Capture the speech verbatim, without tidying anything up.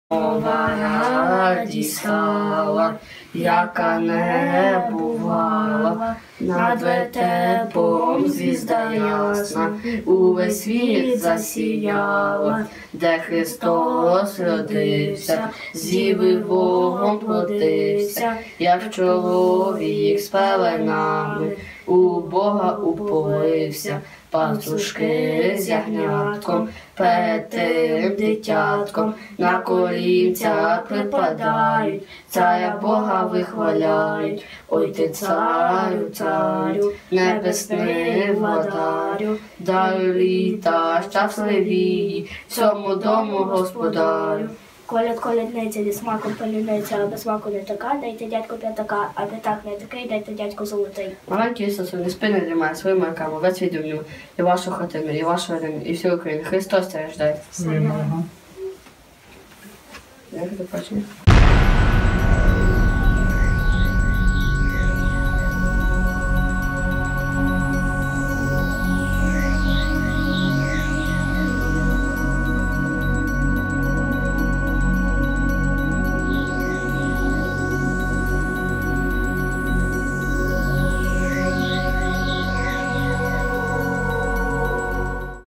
Нова радість стала, яка не бувала, над вертепом звізда ясна, увесь світ засіяла, де Христос родився, зіви Богом плотився, як чоловік з пеленами, у Бога уповився. Пастушки з ягнятком, перед тим дитятком, на колінця припадають, царя Бога вихваляють. Ой ти царю, царю, небесний владарю, дарю літа щасливі, всьому дому господарю. Коляд колядниця зі смаком паляниця, а без смаку не така, дайте дядько п'ятака, а п'ятак не такий, дайте дядько золотий. Маленький Ісус, не спини дрімає своїми руками, весь відомлю, і вашу хатину, і вашу родину, і всю Україну. Христос це рождає. Слава. Як до бачення.